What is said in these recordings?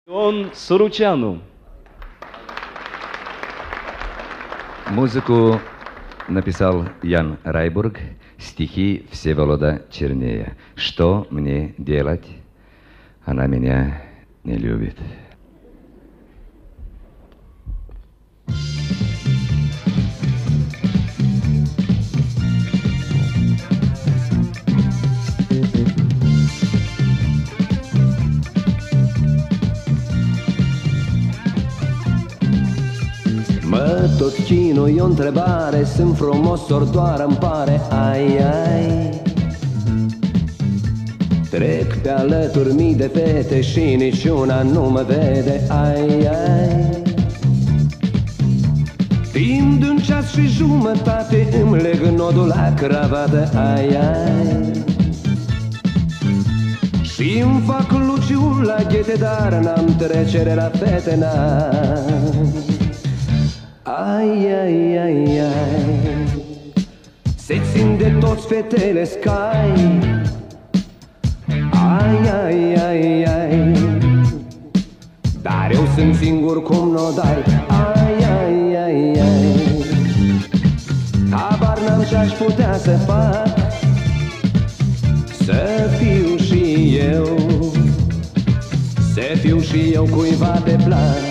Он Суручану. Музыку написал Ян Райбург, стихи Всеволода Чернея. Что мне делать? Она меня не любит. Mă tot chinui o întrebare, sunt frumos ori doar îmi pare, ai, ai. Trec pe alături mii de fete și niciuna nu mă vede, ai, ai. Timp de un ceas și jumătate îmi leg nodul la cravată, ai, ai. Și îmi fac luciul la ghete, dar n-am trecere la fete, n-am. Ai, ai, ai, ai. Se țin de toți fetele scai. Ai, ai, ai, ai. Dar eu sunt singur cum n-o dai. Ai, ai, ai, ai. Habar n-am ce-aș putea să fac, să fiu și eu, să fiu și eu cuiva de plac.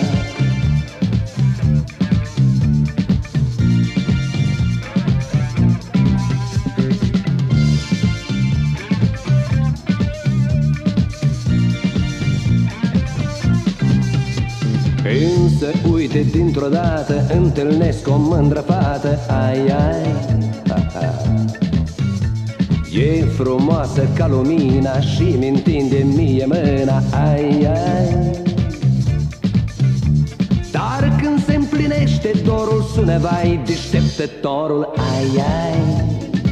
Însă, uite, dintr-o dată întâlnesc o mândră fată, ai, ai, ha, ha. E frumoasă ca lumina și mi-ntinde mie mâna, ai, ai. Dar când se împlinește dorul, sună vai deșteptătorul, ai, ai.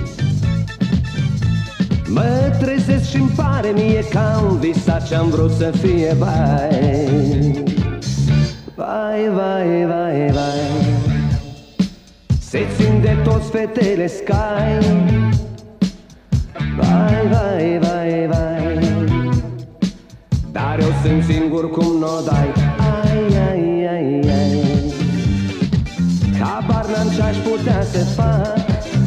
Mă trezesc și-mi pare mie că am visat ce-am vrut să fie, vai. Vai, vai, vai, vai. Se țin de toți fetele scai. Vai, vai, vai, vai. Dar eu sunt singur cum n-o dai. Ai, ai, ai, ai. Habar n-am ce-aș putea să fac,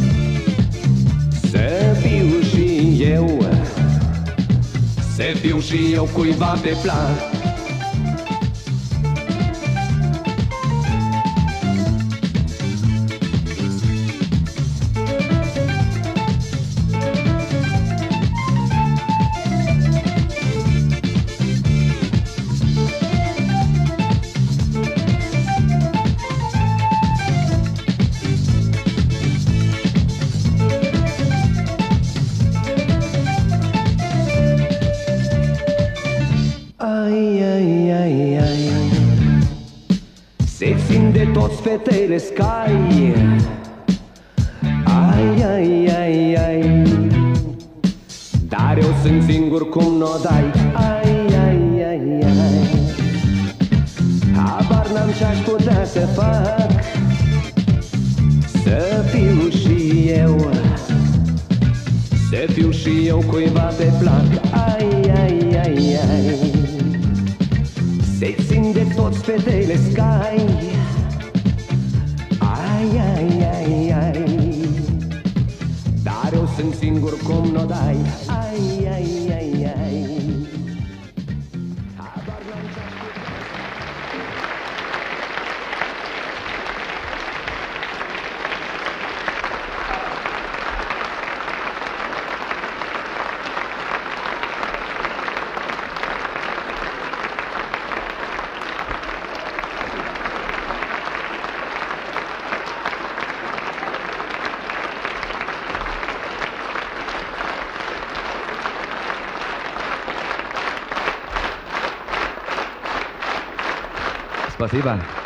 să fiu și eu, să fiu și eu cuiva de plac. Se țin de toți fetele scai. Ai, ai, ai, ai. Dar eu sunt singur cum n-o dai. Ai, ai, ai, ai. Habar n-am ce-aș putea să fac, să fiu și eu, să fiu și eu cuiva pe plac. Ai, ai, ai, ai. Se țin de toți fetele scai. Ai, ai, ai, ai. Dar eu sunt singur cum n-o dai. Ai, ai, ai, ai. Habar n-am ce-aș putea. Спасибо.